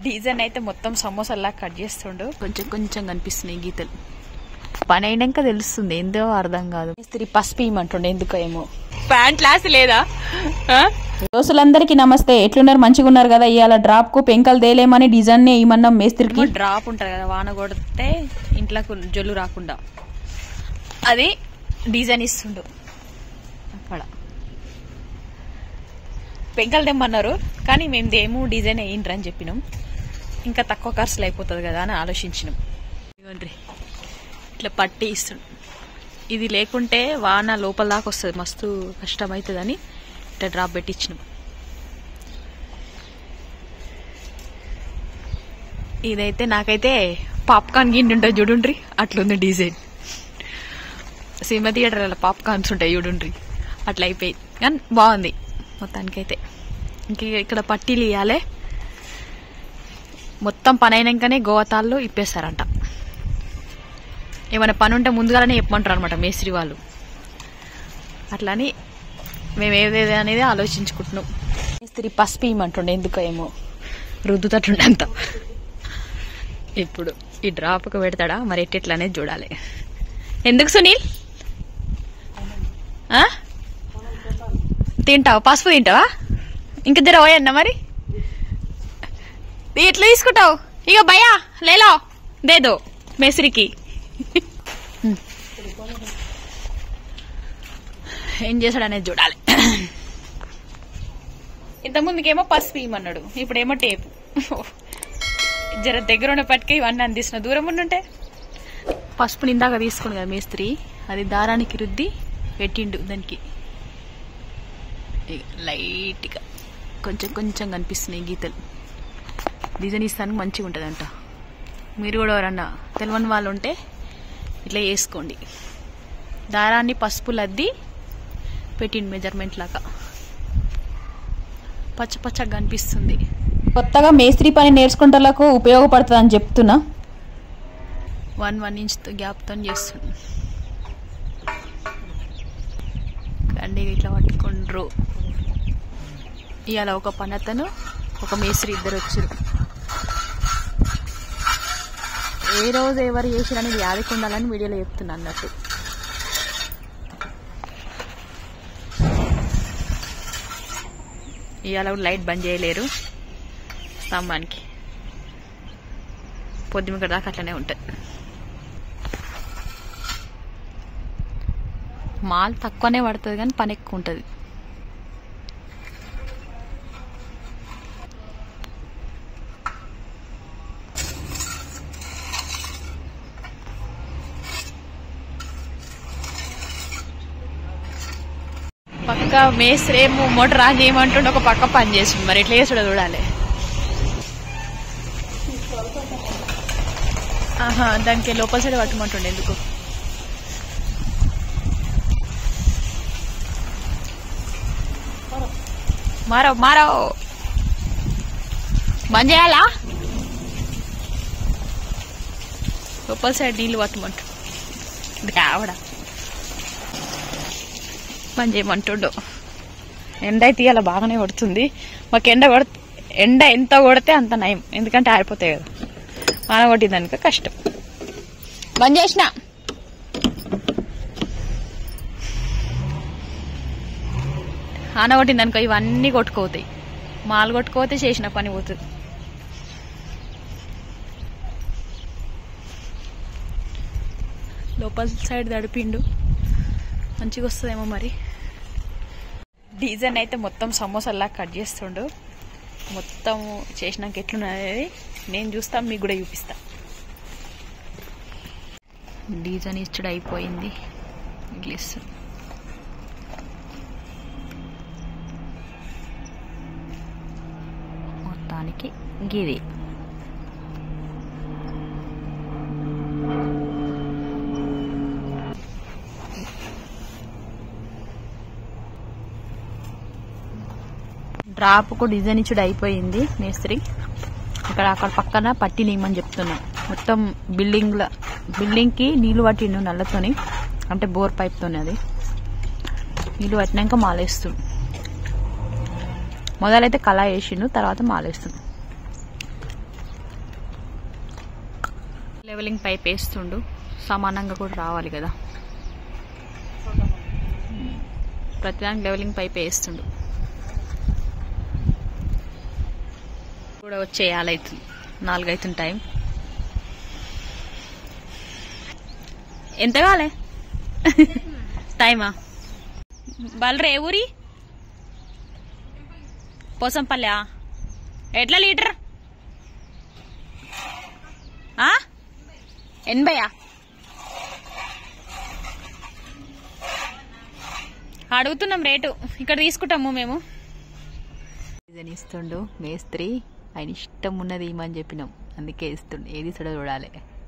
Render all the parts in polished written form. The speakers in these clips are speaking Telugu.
డిజైన్ అయితే మొత్తం సమోసాలా కట్ చేస్తుండు. కొంచెం కొంచెం కనిపిస్తున్నాయి గీతలు. పని అయినాక తెలుస్తుంది, ఏందో అర్థం కాదు. మేస్త్రి పసుపు ఇమ్మంటుండే, ఎందుకో ఏమో. ప్యాంట్ క్లాస్ లేదా? దోస్తులందరికీ నమస్తే, ఎట్లున్నారు? మంచిగా ఉన్నారు కదా? ఇవాళ డ్రాప్ కు పెంకలు తేలేమని డిజైన్ ఇమ్మన్నాం మేస్త్రికి. డ్రాప్ ఉంటది కదా, వాన కొడితే ఇంట్లోకి జల్లు రాకుండా, అది డిజైన్ ఇస్తుండు. అక్కడ పెంకలు తెమ్మన్నారు, కానీ మేము దేమో డిజైన్ వేయండి అని చెప్పినాం. ఇంకా తక్కువ ఖర్చులు అయిపోతుంది కదా అని ఆలోచించినాం. ఇవ్వండి, ఇట్లా పట్టి ఇస్తుండు. ఇది లేకుంటే వాన లోపల దాకా వస్తుంది, మస్తు కష్టం అవుతుందని ఇట్లా డ్రాప్ పెట్టించినాం. ఇదైతే నాకైతే పాప్కార్న్ గిన్నె ఉంటుంది చూడుండ్రి, అట్లుంది డిజైన్. సినిమా థియేటర్లో పాప్కార్న్స్ ఉంటాయి చూడుండ్రి, అట్లా అయిపోయి. కానీ బాగుంది మొత్తానికైతే. ఇంక ఇక్కడ పట్టీలు ఇవ్వాలి. మొత్తం పని అయినాకనే గోవతాళ్ళు ఇప్పేస్తారంట. ఏమైనా పని ఉంటే ముందుగానే చెప్పమంటారు అనమాట మేస్త్రి వాళ్ళు. అట్లని మేము ఏదేది అనేది ఆలోచించుకుంటున్నాం. మేస్త్రి పసుపు ఇమ్మంటుండే, ఎందుకో ఏమో రుద్దుతట్టుండే అంత. ఇప్పుడు ఈ డ్రాప్కు పెడతాడా మరి ఎట్లా అనేది చూడాలి. ఎందుకు సునీల్? తింటావా? పసుపు తింటావా? ఇంకా జర పోయన్నా మరి. ఎట్లా తీసుకుంటావు? ఇక భయా లేలో దేదో మేస్త్రికి. ఏం చేశాడు అనేది చూడాలి. ఇంతకుముందుకేమో పసుపు ఇమ్మన్నాడు, ఇప్పుడేమో టేపు. జర దగ్గర ఉన్న పట్టుకే ఇవన్నీ అందిస్తున్నా. దూరం ఉండుంటే పసుపు నిందాక తీసుకుని కదా మేస్త్రి, అది దారానికి రుద్ది పెట్టిండు. దానికి లైట్గా కొంచెం కొంచెం కనిపిస్తున్నాయి గీతలు. డిజైన్ ఇస్తానికి మంచిగా ఉంటుందంట. మీరు కూడా ఎవరన్నా తెలియని వాళ్ళు ఉంటే ఇట్లా వేసుకోండి. దారాన్ని పసుపు లద్ది పెట్టిండు మెజర్మెంట్ లాగా. పచ్చ పచ్చగా కనిపిస్తుంది. కొత్తగా మేస్త్రి పని నేర్చుకుంటలకు ఉపయోగపడుతుంది అని చెప్తున్నా. 1 ఇంచ్ గ్యాప్తో చేస్తుంది. అండి ఇట్లా పట్టుకుండ్రు. ఇవాళ ఒక పనతను ఒక మేస్త్రి ఇద్దరు వచ్చారు. ఏ రోజు ఎవరు చేసిరనేది యాదకి ఉండాలని వీడియోలో చెప్తున్నా అన్నట్టు. ఇవాళ లైట్ బంద్ చేయలేరు స్తంభానికి, పొద్దుమిక దాకా అట్లనే ఉంటుంది. మాల్ తక్కువనే పడుతుంది కానీ పని ఎక్కువ ఉంటుంది. పక్క మేస్త్రి ఏమో మోటార్ ఆన్ చేయమంటుండే, ఒక పక్క పని చేస్తుంది. మరి ఎట్లా చేసాడో చూడాలి. దానికి లోపల సైడ్ పట్టమంటుండే, ఎందుకు? మారో మారో బంద్ చేయాలా? లోపల సైడ్ నీళ్ళు పట్టమంటు ఆవిడ బంద్ చేయమంటుండు. ఎండ అయితే ఇవాళ బాగానే కొడుతుంది. మాకు ఎండ ఎంత కొడితే అంత నయం, ఎందుకంటే ఆరిపోతాయి కదా. వాన కొట్టిందనుక కష్టం. బంద్ చేసిన. ఆన కొట్టిందనుకో ఇవన్నీ కొట్టుకోతాయి. మాలు కొట్టుకోతే చేసిన పని పోతుంది. లోపల సైడ్ తడిపిండు, మంచిగా వస్తుందేమో మరి. డిజైన్ అయితే మొత్తం సమోసాలా కట్ చేస్తుండు. మొత్తం చేసినాక ఎట్లున్నది నేను చూస్తా, మీకు కూడా చూపిస్తా. డిజైన్ ఇచ్చడు అయిపోయింది. ఇంగ్లీష్ మొత్తానికి గిది. డ్రాప్కు డిజైన్ ఇచ్చుడు అయిపోయింది మేస్త్రి. అక్కడ పక్కన పట్టీలు ఇమ్మని చెప్తున్నా. మొత్తం బిల్డింగ్కి నీళ్లు పట్టిండు నల్లతోని, అంటే బోర్ పైప్తోని. అది నీళ్లు పట్టినాక మాలేస్తుంది. మొదలైతే కళా వేసిండు, తర్వాత మాలేస్తుంది. లెవెలింగ్ పైప్ వేస్తుండు, సమానంగా కూడా రావాలి కదా, ప్రతిదానికి లెవెలింగ్ పైప్ వేస్తుండు. కూడా వచ్చేయాలవుతుంది, 4 అవుతుంది టైం. ఎంత కావాలి టైమా? బలరే ఊరి పోసంపల్లె ఎట్లా లీటర్? 80 అడుగుతున్నాం రేటు, ఇక్కడ తీసుకుంటాము మేము. ఇస్తుండు మేస్త్రి, ఆయన ఇష్టం ఉన్నది ఇమని చెప్పినాం, అందుకే ఇస్తుండు. ఏది ఇస్తాడో చూడాలి,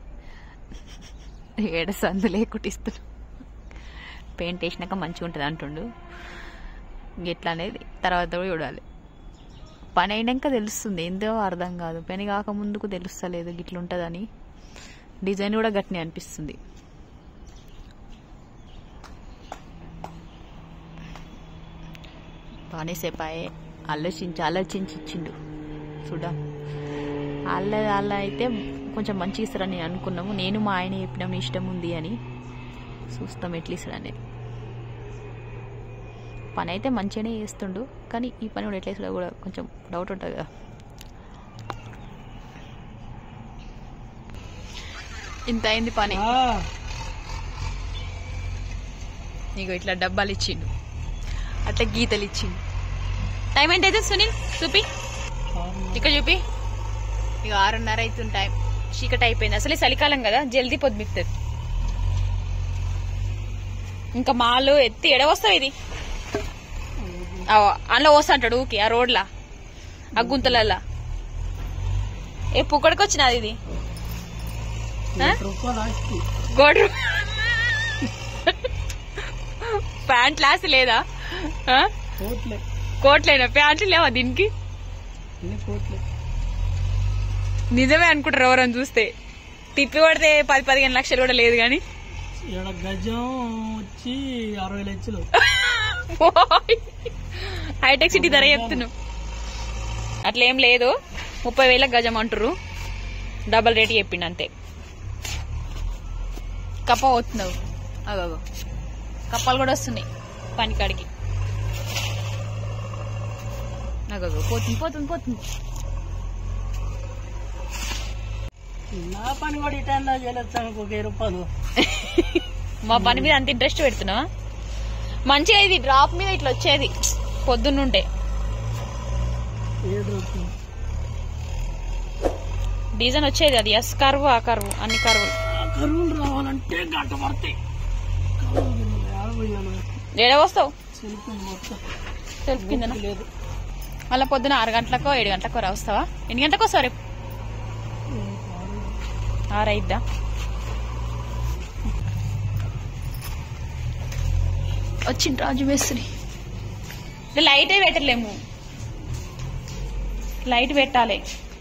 ఏడ సందు లేకుండా ఇస్తుండు. పెయింట్ వేసినాక మంచిగా ఉంటుంది అంటుండు, ఎట్లా అనేది తర్వాత కూడా చూడాలి. పని అయినాక తెలుస్తుంది, ఏందో అర్థం కాదు. పని కాక ముందుకు తెలుస్తలేదు గిట్లుంటుందని. డిజైన్ కూడా గట్టినే అనిపిస్తుంది. బాగానే సేపాయే, ఆలోచించి ఇచ్చిండు చూద్దాం. వాళ్ళ అయితే కొంచెం మంచిగా ఇస్తారని నేను అనుకున్నాము. నేను మా ఆయన చెప్పినాము ఇష్టం ఉంది అని, చూస్తాం ఎట్లా ఇస్తాడని. పని అయితే మంచిగానే చేస్తుండు, కానీ ఈ పని కూడా ఎట్లా ఇస్తాడో కూడా కొంచెం డౌట్ ఉంటుంది కదా. ఇంత అయింది పని. నీకు ఇట్లా డబ్బాలు ఇచ్చిండు, అట్లా గీతలు ఇచ్చిండు. టైం ఏంటైతే సునీల్ చూపి, ఇక్కడ చూపి. ఇక 6:30 అవుతుంది టైం, చీకటి అయిపోయింది. అసలే చలికాలం కదా, జల్దీ పొద్దుమిస్తుంది. ఇంకా మాలు ఎత్తి ఎడవస్తావు, ఇది అందులో వస్తా అంటాడు ఊకి, ఆ రోడ్లా ఆ గుంతలల్లా. ఏ పుక్కడికి వచ్చినది ఇది గోడ్రు ప్యాంట్ లాస్ లేదా? కోట్లేనా? ప్యాంట్లు లేవా దీనికి? నిజమే అనుకుంటారు ఎవరని చూస్తే. తిప్పి పడితే 10-15 లక్షలు కూడా లేదు కానీ గజం వచ్చి 60 లక్షలు. హైటెక్ సిటీ ధర చెప్తున్నావు. అట్లేం లేదు, 30,000 గజం అంటారు. డబల్ రేట్ చెప్పిండు అంతే. కప్ప పోతున్నావు, అగో కప్పలు కూడా వస్తున్నాయి పనికాడికి. అగో పోతుంది. నా పని కూడా ఇటన్నా చేయలేదు, 1000 రూపాయలు. మా పని మీద అంత ఇంట్రెస్ట్ పెడుతున్నావా? మంచిగా ఇది డ్రాప్ మీద ఇట్లా వచ్చేది పొద్దున్నుంటే. డిజైన్ వచ్చేది అది, ఎస్ కర్వ్ ఆ కర్వ్, అన్ని కర్వులు రావాలంటే గంట పడతాయి. ఏడ వస్తావు? సెల్ఫ్ కింద లేదు. మళ్ళీ పొద్దున 6 గంటలకో 7 గంటలకో వస్తావా? ఎన్ని గంటలకు వస్తావు రేపు? 6 అయిద్దా? వచ్చింది రాజు మేస్త్రి. లైటే పెట్టలేము, లైట్ పెట్టాలి.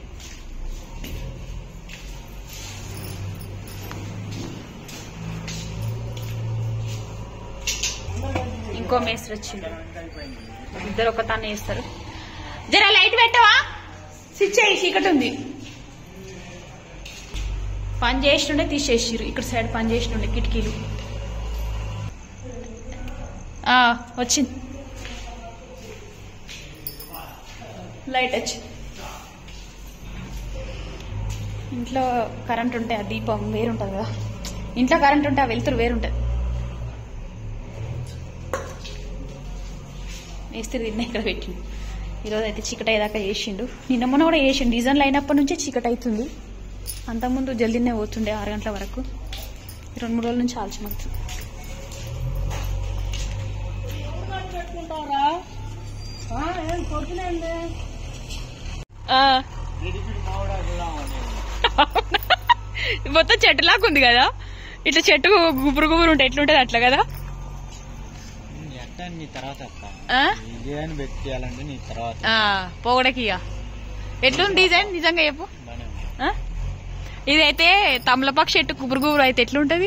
ఇంకో మేస్త్రి వచ్చిండు, ఇద్దరు ఒక తానే చేస్తారు. జరా లైట్ పెట్టవా? స్విచ్ అయ్యి చీకటి ఉంది. పని చేస్తుండే తీసేసిరు, ఇక్కడ సైడ్ పని చేస్తుండే కిటికీలు. వచ్చింది లైట్ వచ్చింది. ఇంట్లో కరెంట్ ఉంటే ఆ దీపం వేరుంటుంది కదా, ఇంట్లో కరెంట్ ఉంటే ఆ వెలుతురు వేరుంటుంది. మేస్త్రి తిన్నా ఇక్కడ పెట్టిండు. ఈరోజు అయితే చీకటి అయ్యేదాకా చేసిండు. నిన్న మొన్న కూడా చేసిండు. డిజైన్లు అయినప్పటి నుంచే చీకటి అవుతుంది. అంతకుముందు జల్దీనే పోతుండే 6 గంటల వరకు. 2-3 రోజుల నుంచి ఆలస్యం అవుతుంది. మొత్తం చెట్టులాగా ఉంది కదా, ఇట్లా చెట్టు గుబురు గుబురు ఉంటే ఎట్లుంటది అట్లా కదా. పోగడకి ఎట్లుంది డిజైన్ నిజంగా చెప్పు. ఇదైతే తమలపాకు చెట్టు గుబురు గుబురు అయితే ఎట్లుంటది?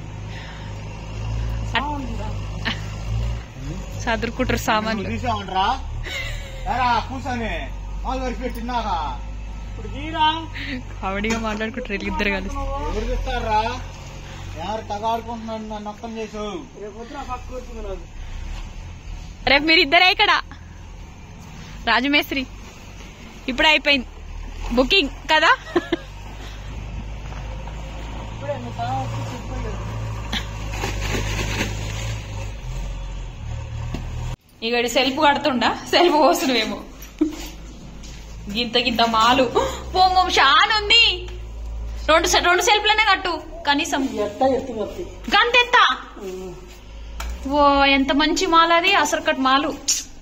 సదురుకుంటారు సామాన్లు. ఇప్పుడు గీరా కామెడీగా మాట్లాడుకుంటారు ఇద్దరు కలిసి. ఎవరికి ఇస్తారా? ఎవరు తగాడుకుంటున్నాడు? నన్ను నొక్కం చేసావు. రేపు పొద్దున పక్క వచ్చింది నాకు. రేపు మీరు ఇద్దరే ఇక్కడ. రాజమేస్త్రి ఇప్పుడే అయిపోయింది బుకింగ్ కదా. ఇప్పుడే మీ తాను వచ్చి చెప్పలేదు. ఇక సెల్ఫ్ కడుతుండా, సెల్ఫ్ పోస్తున్నామేమో. గింత గింత మాలు పోంగం షాన్ ఉంది. రెండు సెల్ఫ్లనే కట్టు కనీసం. ఎత్త ఎత్తుకొత్తి గంతెత్త. ఓ ఎంత మంచి మాల అది, అసరకట్ మాలు.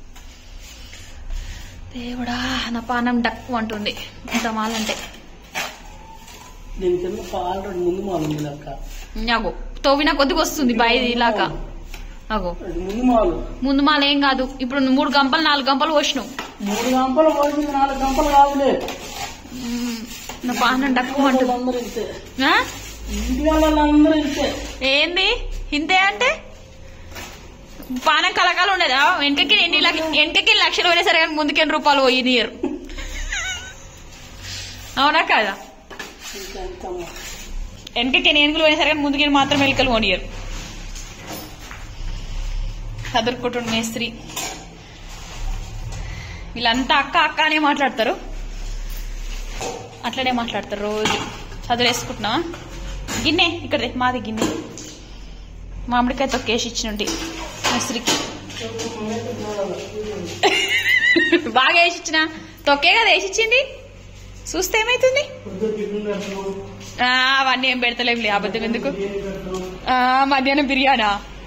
దేవుడా నా పానం డక్కు అంటుంది ఇంత మాలంటే. దీని కింద ఆల్రెడీ ముందు మాలు ఉంది లెక్క. అగో తోవినా కొద్దిగా వస్తుంది బయట ఇలాక. అగో అది ముందు మాలు. ముందు మాల ఏం కాదు. ఇప్పుడు 3 గంపలు 4 గంపలు పోసినావు. 3 గంపలు పోసింది, 4 గంపలు కాదులే. నా పానం డక్కు అంటుంది. అందరూ ఇంతే, ఆ? ఇంటి వాళ్ళందరూ ఇంతే. ఏంది ఇంతే అంటే పానం కలకాలు ఉండదా? వెనకకి వెనకకి 1 లక్షలు పోయినా సరే కానీ ముందుకి రూపాయలు పోయినారు. అవునా కాదా? ఇంకా ఎంతమ్మా. వెనకకి ఏనుగులు పోయినా సరే కానీ ముందుకి మాత్రం ఎలుకలు పోనీయరు. చదువుకుంటుండు మేస్త్రి. వీళ్ళంతా అక్క అక్క అనే మాట్లాడతారు, అట్లనే మాట్లాడతారు రోజు. చదువులేసుకుంటున్నావా? గిన్నె ఇక్కడ మాది గిన్నె. మామిడికాయ తొక్కేసి ఇచ్చినండి మేస్త్రికి. బాగా వేసిచ్చిన తొక్కే కదా వేసిచ్చింది. చూస్తే ఏమైతుంది? అవన్నీ ఏం పెడతలేం. అబద్ధం ఎందుకు? మధ్యాహ్నం బిర్యానా?